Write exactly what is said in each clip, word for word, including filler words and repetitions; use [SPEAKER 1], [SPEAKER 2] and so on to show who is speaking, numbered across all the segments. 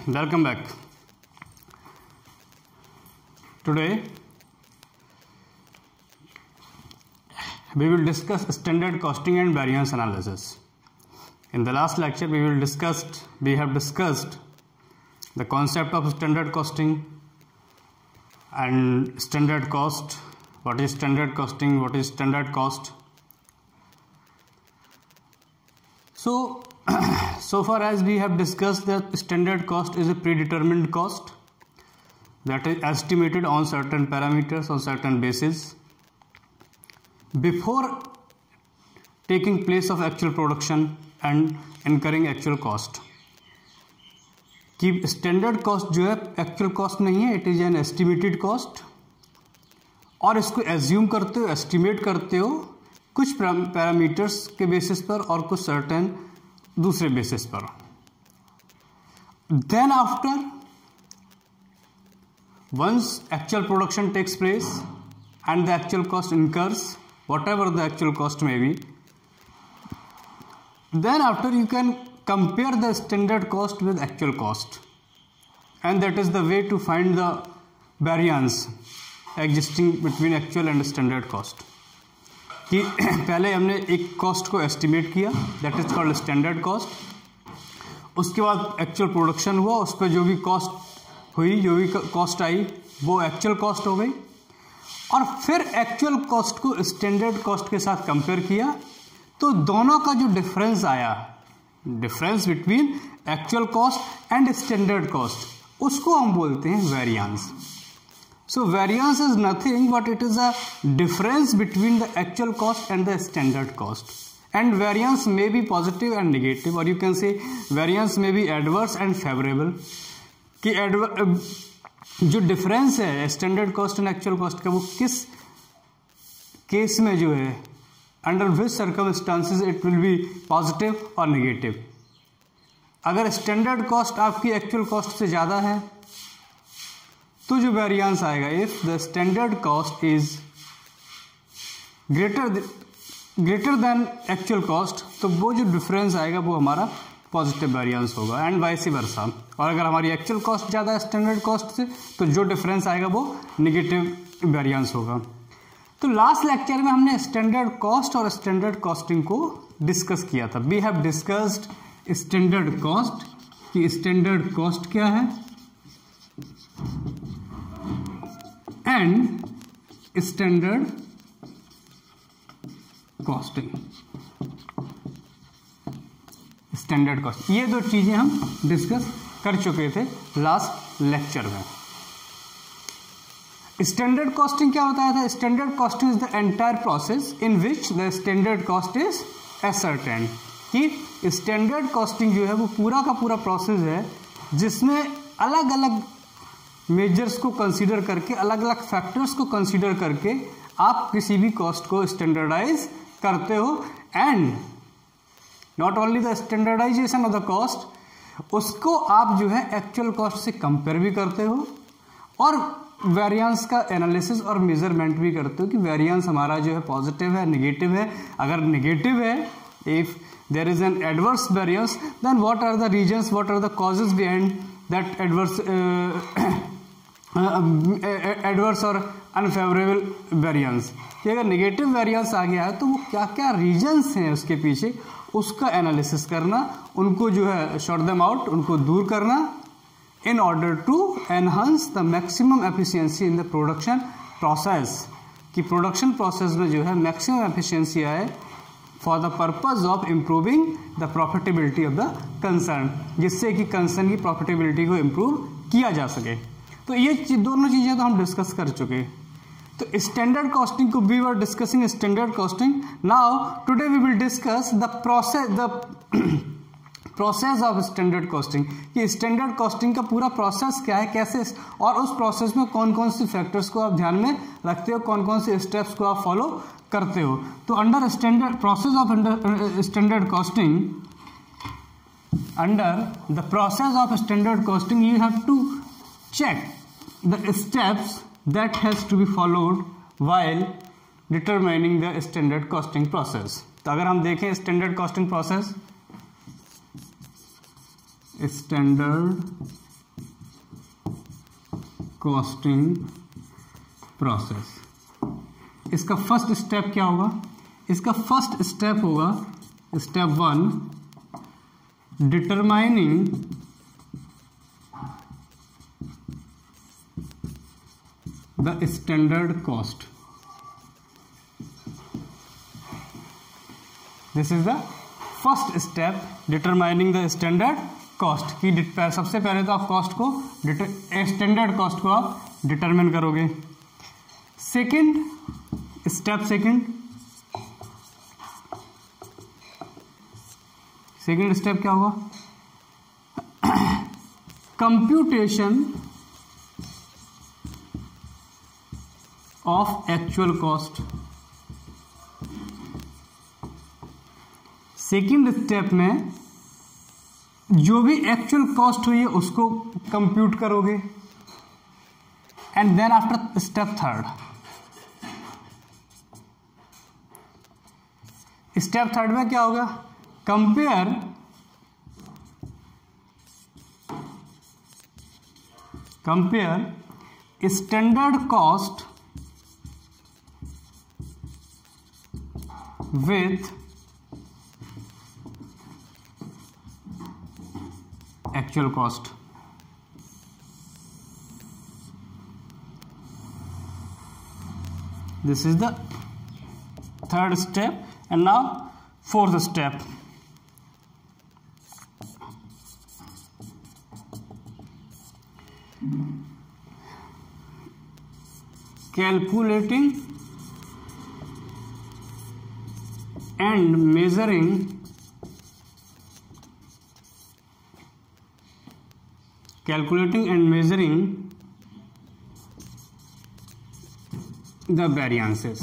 [SPEAKER 1] welcome back. Today we will discuss standard costing and variance analysis. In the last lecture we will discussed we have discussed the concept of standard costing and standard cost. What is standard costing? What is standard cost? So so far as we have discussed that standard cost is a predetermined cost that is estimated on certain parameters on certain basis before taking place of actual production and incurring actual cost. कि standard cost जो है actual cost नहीं है, it is an estimated cost और इसको assume करते हो, estimate करते हो कुछ पैरामीटर्स के बेसिस पर और कुछ सर्टेन दूसरे बेसिस पर. Then after once actual production takes place and the actual cost incurs whatever the actual cost may be, then after you can compare the standard cost with actual cost, and that is the way to find the variance existing between actual and standard cost. कि पहले हमने एक cost को estimate किया, that is called standard cost. उसके बाद actual production हुआ, उस पर जो भी कॉस्ट हुई, जो भी कॉस्ट आई वो एक्चुअल कॉस्ट हो गई, और फिर एक्चुअल कॉस्ट को स्टैंडर्ड कॉस्ट के साथ कंपेयर किया तो दोनों का जो डिफरेंस आया, difference between actual cost and standard cost, उसको हम बोलते हैं variance. So variance is nothing but it is a difference between the actual cost and the standard cost. And variance may be positive and negative, और you can say variance may be adverse and favourable. कि जो difference है standard cost and actual cost का, वो किस case में जो है, under which circumstances it will be positive और नेगेटिव. अगर स्टैंडर्ड कॉस्ट आपकी एक्चुअल कॉस्ट से ज़्यादा है तो जो वेरिएंस आएगा, if the standard cost is greater greater than actual cost, तो वो जो डिफरेंस आएगा वो हमारा पॉजिटिव वेरिएंस होगा, एंड वाइस वर्सा. और अगर हमारी एक्चुअल कॉस्ट ज़्यादा है स्टैंडर्ड कॉस्ट से, तो जो डिफरेंस आएगा वो नेगेटिव वेरिएंस होगा. तो लास्ट लेक्चर में हमने स्टैंडर्ड कॉस्ट और स्टैंडर्ड कॉस्टिंग को डिस्कस किया था. We have discussed standard cost, कि स्टैंडर्ड कॉस्ट क्या है, and standard costing. Standard cost, ये दो चीजें हम डिस्कस कर चुके थे लास्ट लेक्चर में. स्टैंडर्ड कॉस्टिंग क्या बताया था? Standard costing is the entire process in which the standard cost is ascertain. कि स्टैंडर्ड कॉस्टिंग जो है वो पूरा का पूरा प्रोसेस है जिसमें अलग अलग मेजर्स को कंसीडर करके, अलग अलग फैक्टर्स को कंसीडर करके आप किसी भी कॉस्ट को स्टैंडर्डाइज करते हो. And not only the standardisation of the cost, उसको आप जो है एक्चुअल कॉस्ट से कंपेयर भी करते हो और वेरिएंस का एनालिसिस और मेजरमेंट भी करते हो कि वेरिएंस हमारा जो है पॉजिटिव है, नेगेटिव है. अगर नेगेटिव है, if there is an adverse variance, then what are the reasons, what are the causes behind that adverse adverse और अनफेवरेबल वेरिएंस. कि अगर नेगेटिव वेरिएंस आ गया है तो वो क्या क्या रीजंस हैं उसके पीछे, उसका एनालिसिस करना, उनको जो है शॉर्ट देम आउट, उनको दूर करना, in order to enhance the maximum efficiency in the production process. कि प्रोडक्शन प्रोसेस में जो है मैक्सिमम एफिशिएंसी आए for the purpose of improving the profitability of the concern, जिससे कि कंसर्न की प्रॉफिटेबिलिटी को इम्प्रूव किया जा सके. तो ये दोनों चीज़ें तो हम डिस्कस कर चुके. तो स्टैंडर्ड कॉस्टिंग को we were discussing standard costing. Now today we will discuss the process the process of standard costing. कि स्टैंडर्ड कॉस्टिंग का पूरा प्रोसेस क्या है, कैसे, और उस प्रोसेस में कौन कौन सी फैक्टर्स को आप ध्यान में रखते हो, कौन कौन से स्टेप्स को आप फॉलो करते हो. तो under standard process of under standard costing, under the process of standard costing you have to check the steps that has to be followed while determining the standard costing process. तो अगर हम देखें standard costing process, standard costing process. इसका first step क्या होगा? इसका first step होगा step one, determining the standard cost. This is the first step, determining the standard cost. की सबसे पहले तो आप कॉस्ट को स्टैंडर्ड कॉस्ट को आप डिटरमाइन करोगे। Second step, second second step क्या होगा? Computation of actual cost. Second step में जो भी एक्चुअल कॉस्ट हुई है उसको कंप्यूट करोगे। And then after step third, step third में क्या होगा? Compare compare standard cost with actual cost। This is the third step, and now fourth step, calculating and measuring calculating and measuring the variances।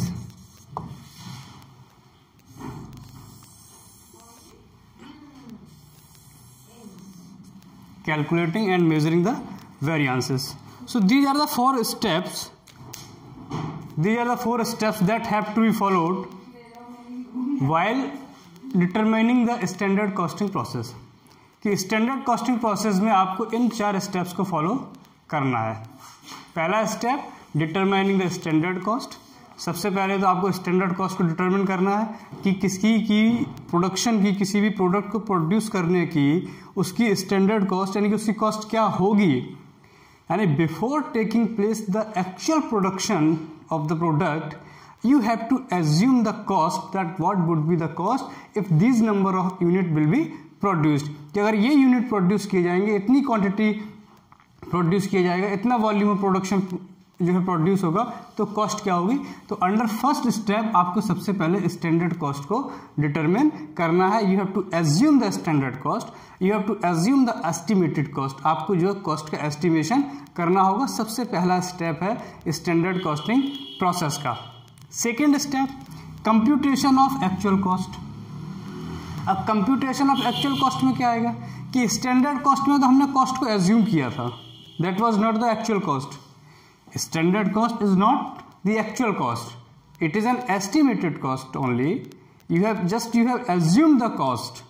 [SPEAKER 1] Calculating and measuring the variances. So these are the four steps. These are the four steps that have to be followed while determining the standard costing process। कि standard costing process में आपको इन चार steps को follow करना है। पहला step, determining the standard cost. सबसे पहले तो आपको स्टैंडर्ड कॉस्ट को डिटरमाइन करना है कि किसकी की प्रोडक्शन की, किसी भी प्रोडक्ट को प्रोड्यूस करने की उसकी स्टैंडर्ड कॉस्ट यानी कि उसकी कॉस्ट क्या होगी। यानी before taking place the actual production of the product, you have to assume the cost, that what would be the cost if these number of unit will be produced। कि अगर ये unit produce किए जाएंगे, इतनी quantity produce किया जाएगा, इतना volume of production जो है प्रोड्यूस होगा, तो कॉस्ट क्या होगी। तो अंडर फर्स्ट स्टेप आपको सबसे पहले स्टैंडर्ड कॉस्ट को डिटरमाइन करना है। You have to assume the standard cost, you have to assume the estimated cost. आपको जो कॉस्ट का एस्टिमेशन करना होगा। सबसे पहला स्टेप है स्टैंडर्ड कॉस्टिंग प्रोसेस का। Second step, computation of actual cost. अब कंप्यूटेशन ऑफ एक्चुअल कॉस्ट में क्या आएगा कि स्टैंडर्ड कॉस्ट में तो हमने कॉस्ट को एज्यूम किया था, that was not the actual cost. Standard cost is not the actual cost, it is an estimated cost only. You have just you have assume the cost,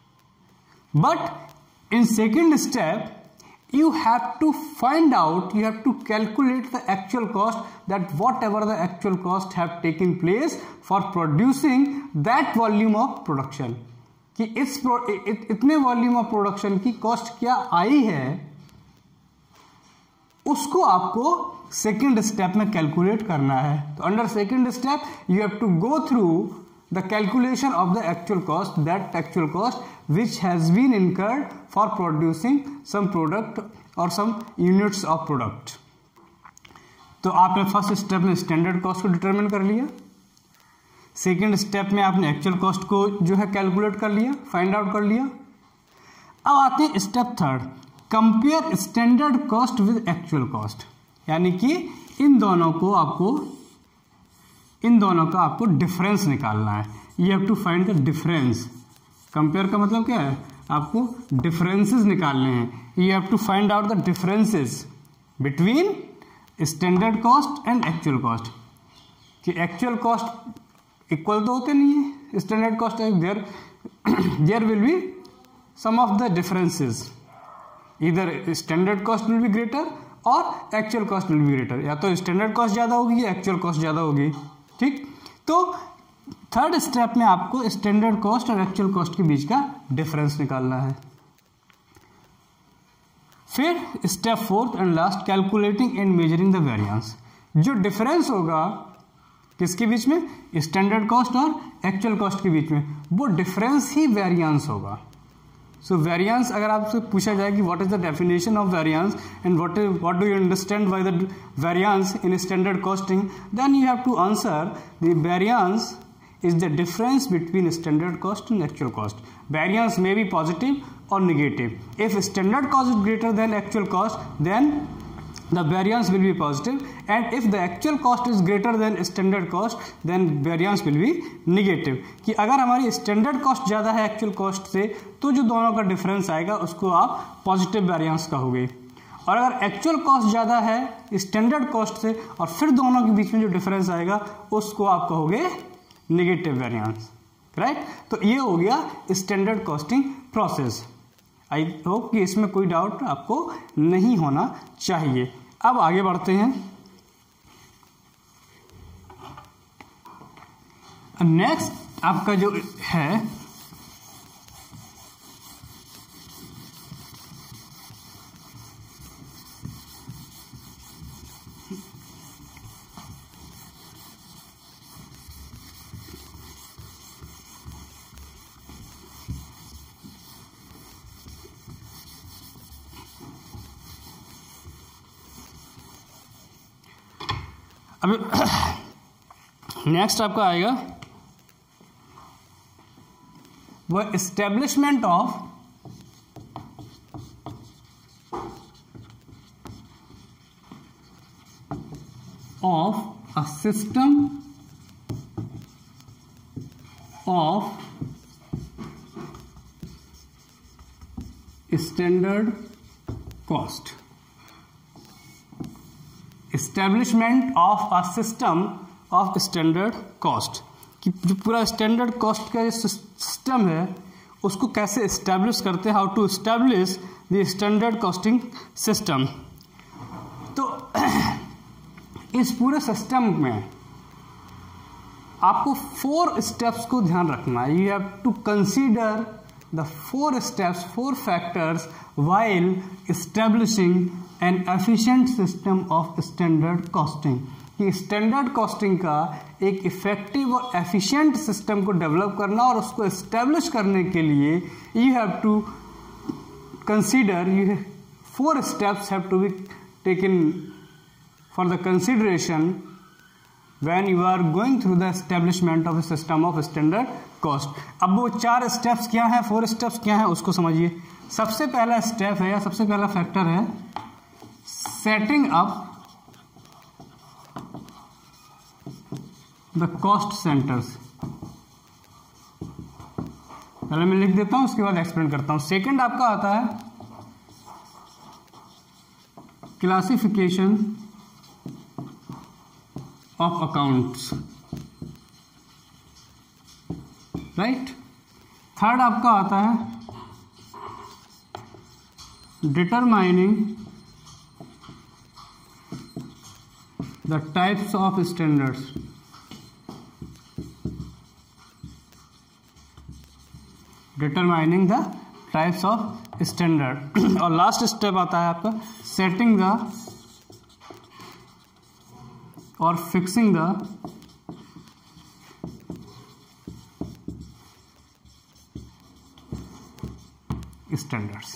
[SPEAKER 1] but in second step you have to find out, you have to calculate the actual cost, that whatever the actual cost have taken place for producing that volume of production, कि इस इत, इतने volume of production की cost क्या आई है, उसको आपको सेकेंड स्टेप में कैलकुलेट करना है। तो under second step you have to go through the calculation of the actual cost, that actual cost which has been incurred for producing some product or some units of product। तो आपने first step में standard cost को determine कर लिया, second step में आपने actual cost को जो है कैलकुलेट कर लिया, फाइंड आउट कर लिया। अब आते हैं step third, compare standard cost with actual cost. यानी कि इन दोनों को आपको इन दोनों का आपको डिफरेंस निकालना है। You have to find the difference. Compare का मतलब क्या है, आपको डिफरेंसेस निकालने हैं। You have to find out the differences between standard cost and actual cost. कि एक्चुअल कॉस्ट इक्वल तो होते नहीं है, standard cost there there will be some of the differences, either standard cost will be greater और actual cost will be greater, या तो standard cost ज़्यादा होगी या एक्चुअल कॉस्ट ज़्यादा होगी। ठीक, तो थर्ड स्टेप में आपको स्टैंडर्ड कॉस्ट और एक्चुअल कॉस्ट के बीच का डिफरेंस निकालना है। फिर step fourth and last, calculating and measuring the variance. जो डिफरेंस होगा किसके बीच में, स्टैंडर्ड कॉस्ट और एक्चुअल कॉस्ट के बीच में, वो डिफरेंस ही वेरिएंस होगा। सो so, वेरिएंस अगर आपसे पूछा जाए कि what is the definition of variance and what is what do you understand by the variance in standard costing, then you have to answer the variance is the difference between standard cost and actual cost. Variance may be positive or negative. If standard cost is greater than actual cost, then the variance will be positive, and if the actual cost is greater than standard cost, then variance will be negative. कि अगर हमारी standard cost ज़्यादा है actual cost से, तो जो दोनों का difference आएगा उसको आप positive variance कहोगे, और अगर actual cost ज़्यादा है standard cost से और फिर दोनों के बीच में जो difference आएगा उसको आप कहोगे नेगेटिव वेरिएंस, राइट। तो ये हो गया standard costing process. I hope कि इसमें कोई डाउट आपको नहीं होना चाहिए। अब आगे बढ़ते हैं। नेक्स्ट आपका जो है अब नेक्स्ट आपका आएगा वो establishment of of a system of standard cost. Establishment of a system of standard cost, कि जो पूरा स्टैंडर्ड कॉस्ट का जो सिस्टम है उसको कैसे एस्टेब्लिश करते हैं, how to establish the standard costing system. तो इस पूरे सिस्टम में आपको फोर स्टेप्स को ध्यान रखना है। You have to consider the four steps, four factors while establishing an efficient system of standard costing। कि स्टैंडर्ड कॉस्टिंग का एक इफेक्टिव और एफिशिएंट सिस्टम को डेवलप करना और उसको एस्टेब्लिश करने के लिए you have to consider, you four steps have to be taken for the consideration when you are going through the establishment of a system of standard cost। अब वो चार स्टेप्स क्या हैं, फोर स्टेप्स क्या हैं, उसको समझिए। सबसे पहला स्टेप है या सबसे पहला फैक्टर है setting up the cost centres. पहले मैं लिख देता हूं, उसके बाद एक्सप्लेन करता हूं। सेकंड आपका आता है classification of accounts, right. Third आपका आता है determining the types of standards. Determining the types of standard. और लास्ट स्टेप आता है आपका सेटिंग द और fixing the standards।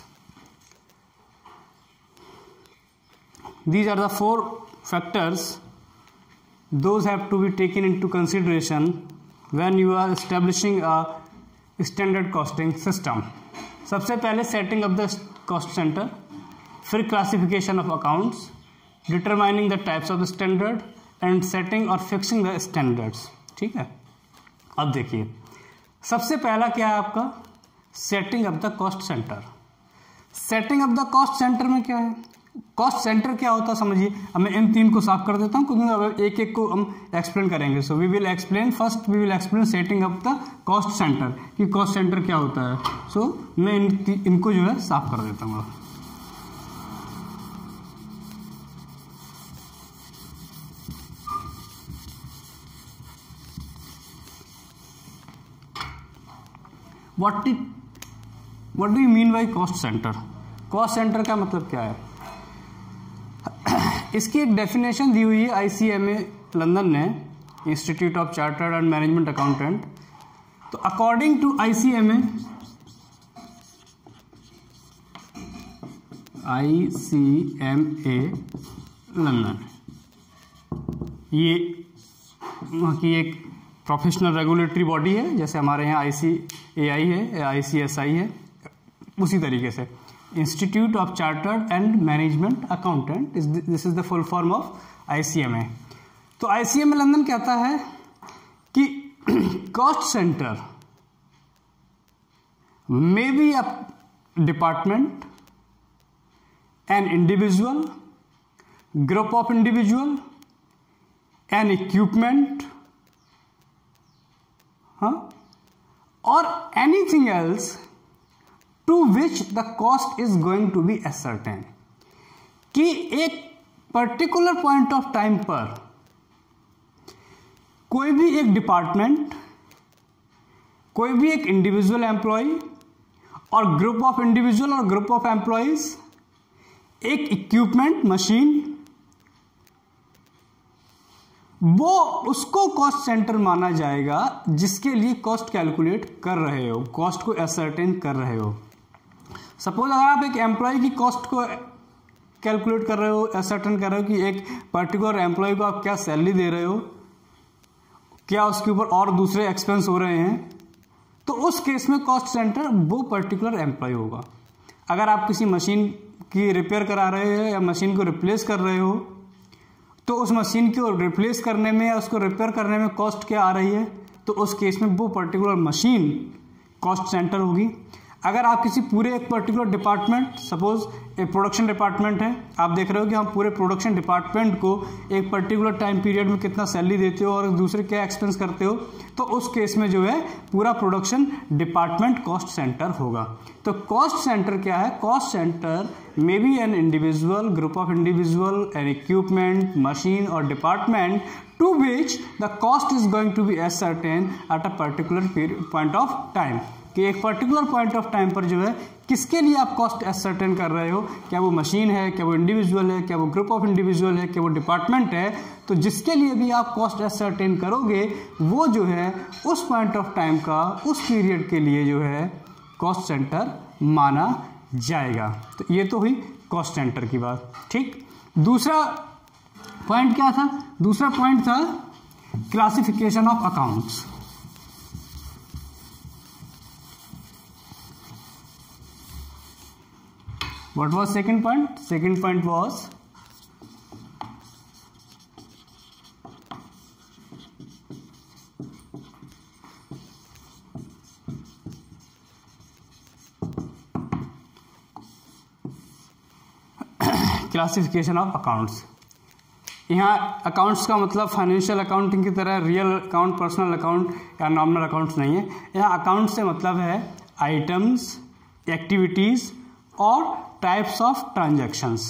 [SPEAKER 1] These are the four factors, those have to be taken into consideration when you are establishing a standard costing system। सबसे पहले setting up the cost center, फिर classification of accounts, determining the types of the standard and setting और fixing the standards। ठीक है, अब देखिए सबसे पहला क्या है आपका setting up the cost centre. Setting up the cost centre में क्या है, कॉस्ट सेंटर क्या होता है समझिए। अब मैं इन तीन को साफ कर देता हूं क्योंकि अब एक एक को हम एक्सप्लेन करेंगे। So we will explain first we will explain setting up the cost centre कि कॉस्ट सेंटर क्या होता है। सो so, मैं इन, इनको जो है साफ कर देता हूँ। What it what do you mean by cost centre? Cost centre का मतलब क्या है? इसकी एक डेफिनेशन दी हुई है आईसीएमए लंदन ने, institute of chartered and management accountant. तो according to ICMA, ICMA London, ये वहाँ की एक प्रोफेशनल रेगुलेटरी बॉडी है, जैसे हमारे यहाँ आईसीएआई है या आईसीएसआई है, उसी तरीके से institute of chartered and management accountant, this is the full form of ICMA. तो आईसीएमए लंदन कहता है कि cost centre may be a department, an individual, group of individual, an equipment, हाँ, और anything else to which the cost is going to be ascertain. कि एक particular point of time पर कोई भी एक डिपार्टमेंट, कोई भी एक इंडिविजुअल एम्प्लॉय और ग्रुप ऑफ इंडिविजुअल और ग्रुप ऑफ एम्प्लॉयज, एक इक्विपमेंट, मशीन, वो उसको कॉस्ट सेंटर माना जाएगा जिसके लिए कॉस्ट कैलकुलेट कर रहे हो, कॉस्ट को असर्टेन कर रहे हो। सपोज अगर आप एक एम्प्लॉय की कॉस्ट को कैलकुलेट कर रहे हो, असर्टेन कर रहे हो कि एक पर्टिकुलर एम्प्लॉय को आप क्या सैलरी दे रहे हो, क्या उसके ऊपर और दूसरे एक्सपेंस हो रहे हैं, तो उस केस में कॉस्ट सेंटर वो पर्टिकुलर एम्प्लॉय होगा। अगर आप किसी मशीन की रिपेयर करा रहे हो या मशीन को रिप्लेस कर रहे हो, तो उस मशीन को रिप्लेस करने में या उसको रिपेयर करने में कॉस्ट क्या आ रही है, तो उस केस में वो पर्टिकुलर मशीन कॉस्ट सेंटर होगी। अगर आप किसी पूरे एक पर्टिकुलर डिपार्टमेंट, सपोज एक प्रोडक्शन डिपार्टमेंट है, आप देख रहे हो कि हम पूरे प्रोडक्शन डिपार्टमेंट को एक पर्टिकुलर टाइम पीरियड में कितना सैलरी देते हो और दूसरे क्या एक्सपेंस करते हो, तो उस केस में जो है पूरा प्रोडक्शन डिपार्टमेंट कॉस्ट सेंटर होगा। तो कॉस्ट सेंटर क्या है? Cost centre may be an individual, group of individual, an equipment, machine और department to which the cost is going to be ascertain at a particular point of time. कि एक particular point of time पर जो है किसके लिए आप cost ascertain कर रहे हो, क्या वो मशीन है, क्या वो इंडिविजुअल है, क्या वो ग्रुप ऑफ इंडिविजुअल है, क्या वो डिपार्टमेंट है, तो जिसके लिए भी आप कॉस्ट असर्टेन करोगे वो जो है उस पॉइंट ऑफ टाइम का, उस पीरियड के लिए जो है कॉस्ट सेंटर माना जाएगा। तो ये तो हुई कॉस्ट सेंटर की बात। ठीक, दूसरा पॉइंट क्या था? दूसरा पॉइंट था classification of accounts. What was second point? Second point was classification of accounts. यहाँ अकाउंट्स का मतलब फाइनेंशियल अकाउंटिंग की तरह रियल अकाउंट, पर्सनल अकाउंट या नॉमिनल अकाउंट्स नहीं है। यहाँ अकाउंट से मतलब है आइटम्स, एक्टिविटीज और टाइप्स ऑफ ट्रांजैक्शंस।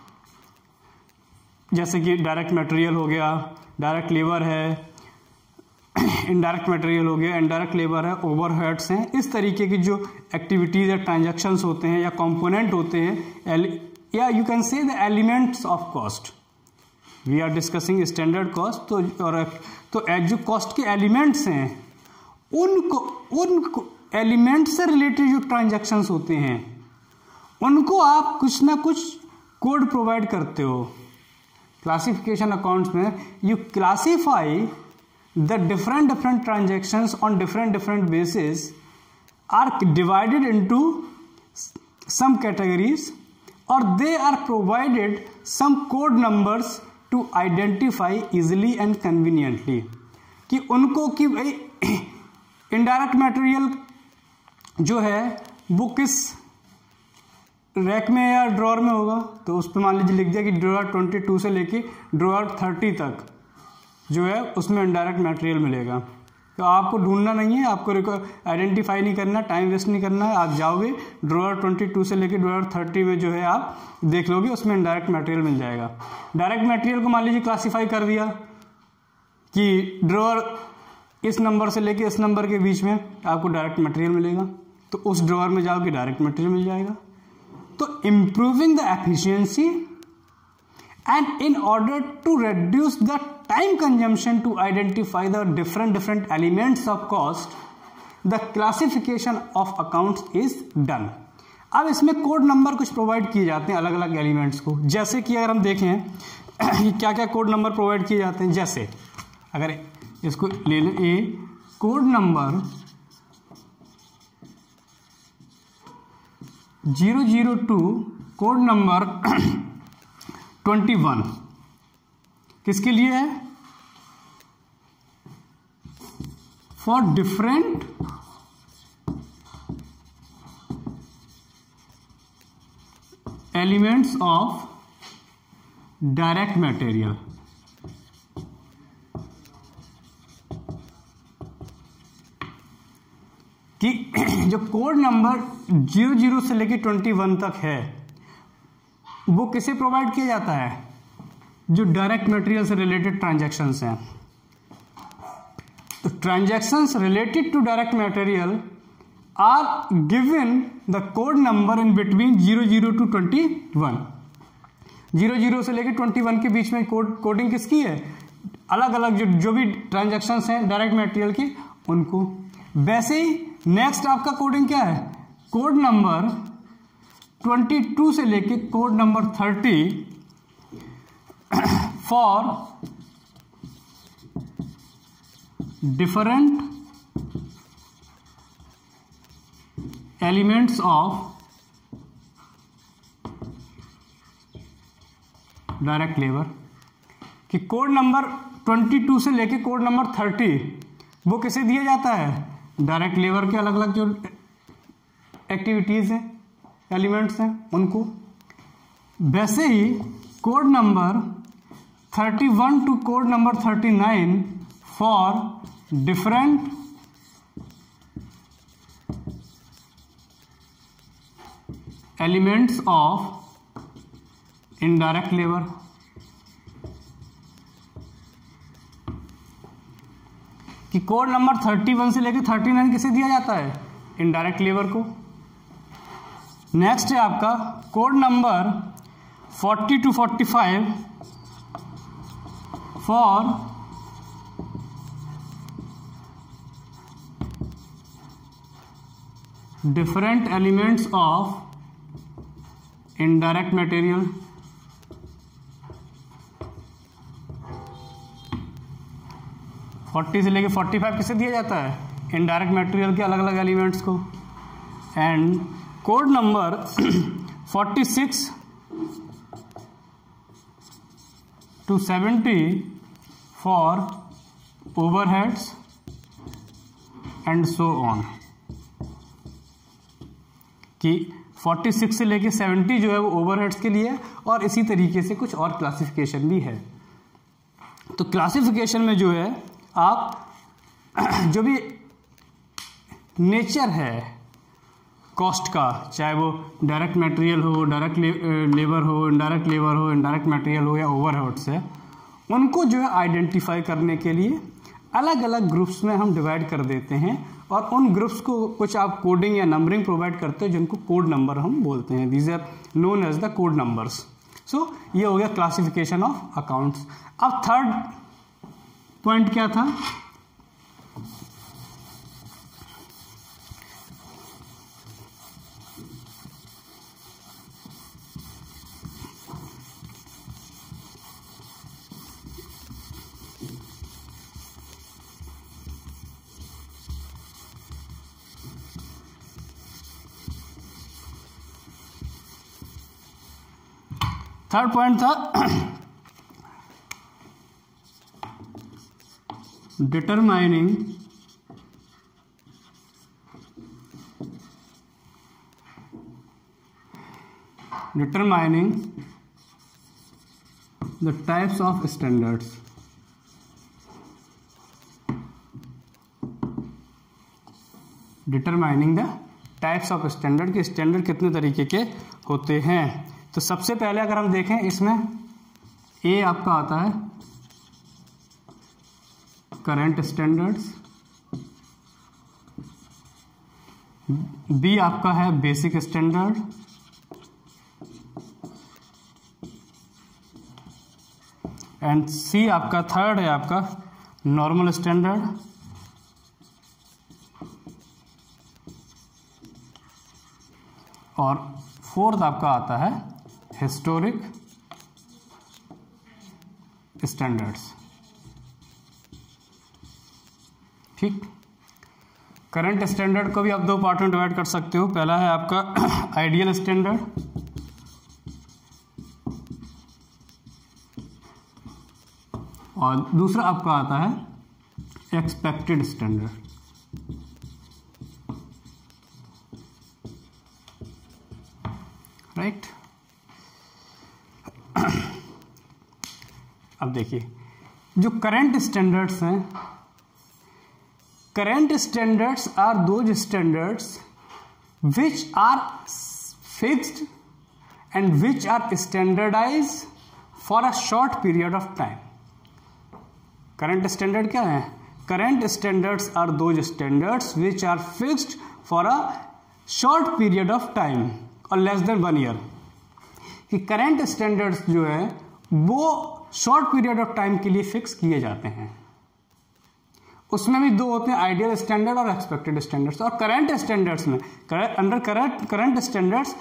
[SPEAKER 1] जैसे कि डायरेक्ट मटेरियल हो गया, डायरेक्ट लेबर है, इनडायरेक्ट मटेरियल हो गया, इनडायरेक्ट लेबर है, ओवरहेड्स हैं। इस तरीके की जो एक्टिविटीज या ट्रांजैक्शंस होते हैं या कंपोनेंट होते हैं, या you can say the elements of cost. We are discussing standard cost. तो और तो जो कॉस्ट के एलिमेंट्स हैं उनको उन एलिमेंट से रिलेटेड जो ट्रांजैक्शंस होते हैं उनको आप कुछ ना कुछ कोड प्रोवाइड करते हो। क्लासिफिकेशन अकाउंट्स में you classify the different different transactions on different different basis are divided into some categories और they are provided some code numbers to identify easily and conveniently. कि उनको कि भाई इनडायरेक्ट मटेरियल जो है वो किस रैक में या ड्रॉअर में होगा, तो उस पर मान लीजिए लिख दिया कि ड्रॉअर बाईस से लेके ड्रॉअर तीस तक जो है उसमें इनडायरेक्ट मटेरियल मिलेगा। तो आपको ढूंढना नहीं है, आपको आइडेंटिफाई नहीं करना, टाइम वेस्ट नहीं करना है। आप जाओगे ड्रॉअर बाईस से लेके ड्रॉअर तीस में जो है आप देख लोगे, उसमें इनडायरेक्ट मटेरियल मिल जाएगा। डायरेक्ट मटेरियल को मान लीजिए क्लासीफाई कर दिया कि ड्रॉअर इस नंबर से लेके इस नंबर के बीच में आपको डायरेक्ट मटेरियल मिलेगा। तो उस ड्रॉअर में जाओगे डायरेक्ट मटेरियल मिल जाएगा। तो improving the efficiency and in order to reduce the time consumption to identify the different different elements of cost, the classification of accounts is done। अब इसमें कोड नंबर कुछ प्रोवाइड किए जाते हैं अलग अलग एलिमेंट्स को। जैसे कि अगर हम देखें क्या क्या कोड नंबर प्रोवाइड किए जाते हैं, जैसे अगर इसको ले लें, a code number zero zero two, code number twenty one किसके लिए है, for different elements of direct material. कि जो कोड नंबर जीरो जीरो से लेके ट्वेंटी वन तक है वो किसे प्रोवाइड किया जाता है, जो डायरेक्ट मटेरियल से रिलेटेड ट्रांजैक्शंस हैं। तो transactions related to direct material are given the code number in between zero zero two twenty one. Zero zero से लेके ट्वेंटी वन के बीच में कोड कोडिंग किसकी है, अलग अलग जो जो भी ट्रांजैक्शंस हैं डायरेक्ट मटेरियल की उनको। वैसे ही नेक्स्ट आपका कोडिंग क्या है, कोड नंबर ट्वेंटी टू से लेके code number thirty for different elements of direct labour. कि कोड नंबर ट्वेंटी टू से लेके कोड नंबर थर्टी वो किसे दिया जाता है, डायरेक्ट लेबर के अलग अलग जो एक्टिविटीज हैं एलिमेंट्स हैं उनको। वैसे ही code number thirty one to code number thirty nine for different elements of indirect labour. कि कोड नंबर थर्टी वन से लेकर थर्टी नाइन किसे दिया जाता है, इनडायरेक्ट लेबर को। नेक्स्ट है आपका code number forty two forty five for different elements of indirect material. Forty से लेके फोर्टी फाइव किसे दिया जाता है, इनडायरेक्ट मटेरियल के अलग अलग एलिमेंट्स को। And code number forty six to seventy for overheads and so on. कि फोर्टी सिक्स से लेके सेवेंटी जो है वो ओवरहेड्स के लिए, और इसी तरीके से कुछ और क्लासिफिकेशन भी है। तो क्लासिफिकेशन में जो है आप जो भी नेचर है कॉस्ट का, चाहे वो डायरेक्ट मटेरियल हो, डायरेक्ट लेबर हो, इनडायरेक्ट लेबर हो, इनडायरेक्ट मटेरियल हो या ओवरहेड्स है, उनको जो है आइडेंटिफाई करने के लिए अलग अलग ग्रुप्स में हम डिवाइड कर देते हैं, और उन ग्रुप्स को कुछ आप कोडिंग या नंबरिंग प्रोवाइड करते हैं जिनको कोड नंबर हम बोलते हैं। These are known as the code numbers. So ये हो गया क्लासिफिकेशन ऑफ अकाउंट्स। अब थर्ड पॉइंट क्या था, थर्ड पॉइंट था determining determining the types of standards. Determining the types of standard के स्टैंडर्ड कितने तरीके के होते हैं। तो सबसे पहले अगर हम देखें इसमें ए आपका आता है करंट स्टैंडर्ड्स, बी आपका है बेसिक स्टैंडर्ड, एंड सी आपका थर्ड है आपका नॉर्मल स्टैंडर्ड, और फोर्थ आपका आता है हिस्टोरिक स्टैंडर्ड्स। ठीक, करंट स्टैंडर्ड को भी आप दो पार्ट में डिवाइड कर सकते हो। पहला है आपका आइडियल स्टैंडर्ड, और दूसरा आपका आता है एक्सपेक्टेड स्टैंडर्ड। राइट, अब देखिए जो करंट स्टैंडर्ड्स हैं, current standards are those standards which are fixed and which are standardised for a short period of time. Current standard क्या है? Current standards are those standards which are fixed for a short period of time और less than one year. कि current standards जो है वो short period of time के लिए fix किए जाते हैं। उसमें भी दो होते हैं, आइडियल स्टैंडर्ड और एक्सपेक्टेड स्टैंडर्ड्स। और करंट स्टैंडर्ड्स में under current current standards,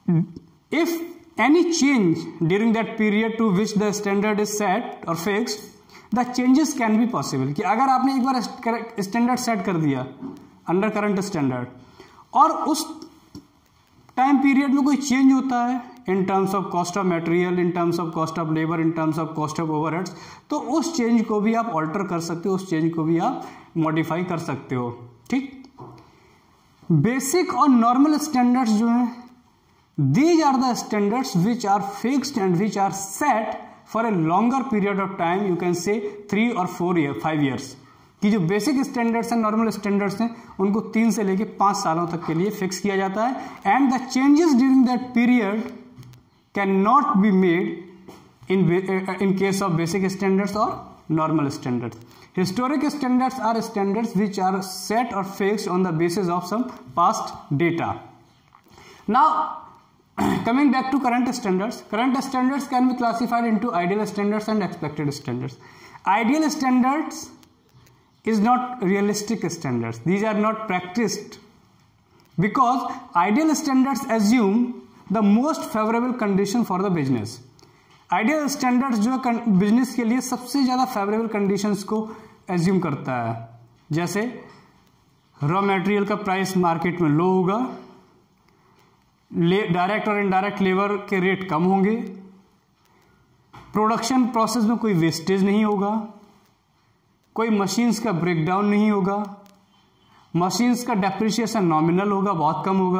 [SPEAKER 1] if any change during that period to which the standard is set और fixed, the changes can be possible. कि अगर आपने एक बार स्टैंडर्ड सेट कर दिया अंडर करंट स्टैंडर्ड और उस टाइम पीरियड में कोई चेंज होता है in terms of cost of material, in terms of cost of labour, in terms of cost of overheads, तो उस चेंज को भी आप ऑल्टर कर सकते हो, उस चेंज को भी आप मॉडिफाई कर सकते हो। ठीक, बेसिक और नॉर्मल स्टैंडर्ड्स जो हैं, these are the standards which are fixed and which are set for a longer period of time, you can say three और फोर ईयर फाइव ईयर्स। कि जो बेसिक स्टैंडर्ड्स हैं, नॉर्मल स्टैंडर्ड्स हैं, उनको तीन से लेके पांच सालों तक के लिए फिक्स किया जाता है। And the changes during that period can not be made in in case of basic standards और normal standards. Historic standards are standards which are set और fixed on the basis of some past data. Now coming back to current standards, current standards can be classified into ideal standards and expected standards. Ideal standards is not realistic standards. These are not practiced because ideal standards assume the most favorable condition for the business. Ideal standards जो है business के लिए सबसे ज्यादा favourable conditions को assume करता है। जैसे रॉ मटेरियल का प्राइस मार्केट में लो होगा, डायरेक्ट और इनडायरेक्ट लेबर के रेट कम होंगे, प्रोडक्शन प्रोसेस में कोई वेस्टेज नहीं होगा, कोई मशीन्स का ब्रेकडाउन नहीं होगा, मशीन्स का डेप्रिसिएशन नॉमिनल होगा, बहुत कम होगा,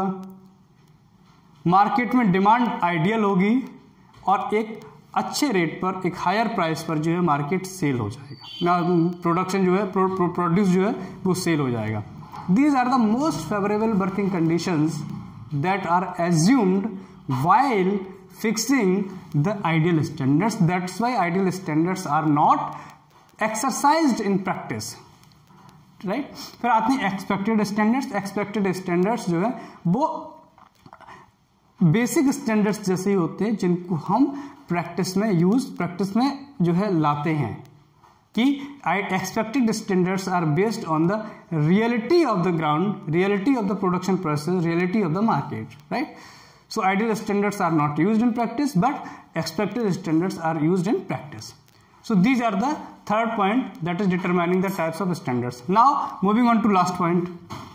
[SPEAKER 1] मार्केट में डिमांड आइडियल होगी और एक अच्छे रेट पर, एक हायर प्राइस पर जो है मार्केट सेल हो जाएगा ना, प्रोडक्शन जो है प्रोड्यूस जो है वो सेल हो जाएगा। These are the most favourable working conditions that are assumed while fixing the ideal standards. That's why ideal standards are not exercised in practice, right? फिर आते हैं expected standards. Expected standards जो है वो बेसिक स्टैंडर्ड्स जैसे ही होते हैं जिनको हम प्रैक्टिस में यूज प्रैक्टिस में जो है लाते हैं। कि expected standards are based on the reality of the ground, reality of the production process, reality of the market, right? So ideal standards are not used in practice, but expected standards are used in practice. So these are the third point, that is determining the types of standards. Now moving on to last point.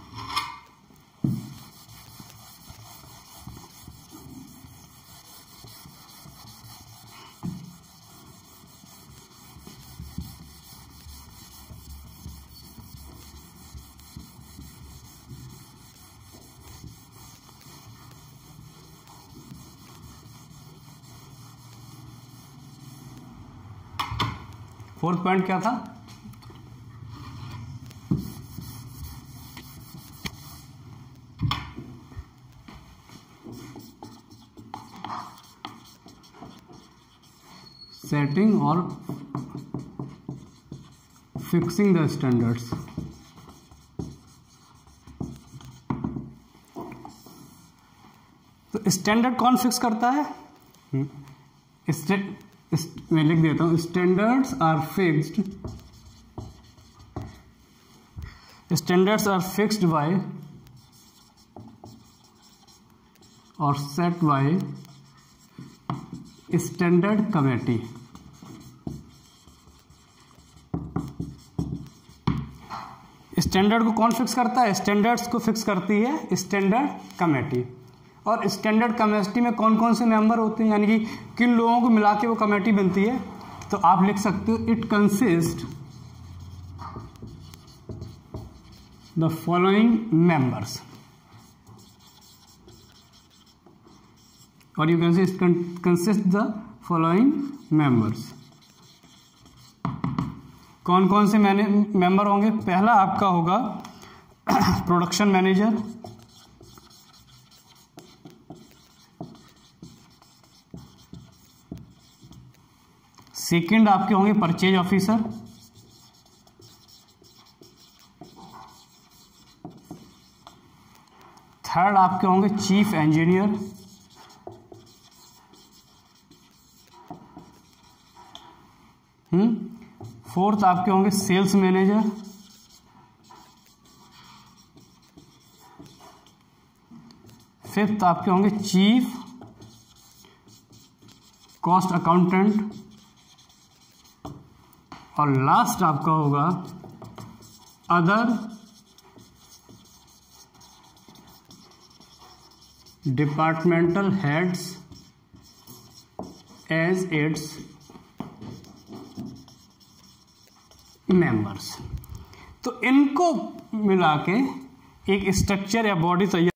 [SPEAKER 1] Fourth point क्या था? Setting और fixing the standards. Standard कौन fix करता है? मैं लिख देता हूं, standards are fixed standards are fixed by और set by standard committee. Standard को कौन फिक्स करता है? स्टैंडर्ड्स को फिक्स करती है स्टैंडर्ड कमेटी। और स्टैंडर्ड कमेटी में कौन कौन से मेंबर होते हैं, यानी कि किन लोगों को मिला के वो कमेटी बनती है? तो आप लिख सकते हो it consist the following members, और you can say consist the following members. कौन कौन से मेंबर होंगे? पहला आपका होगा प्रोडक्शन मैनेजर, सेकंड आपके होंगे परचेज ऑफिसर, थर्ड आपके होंगे चीफ इंजीनियर, हम्म फोर्थ आपके होंगे सेल्स मैनेजर, फिफ्थ आपके होंगे चीफ कॉस्ट अकाउंटेंट, और लास्ट आपका होगा other departmental heads as its members. तो इनको मिला के एक स्ट्रक्चर या बॉडी तैयार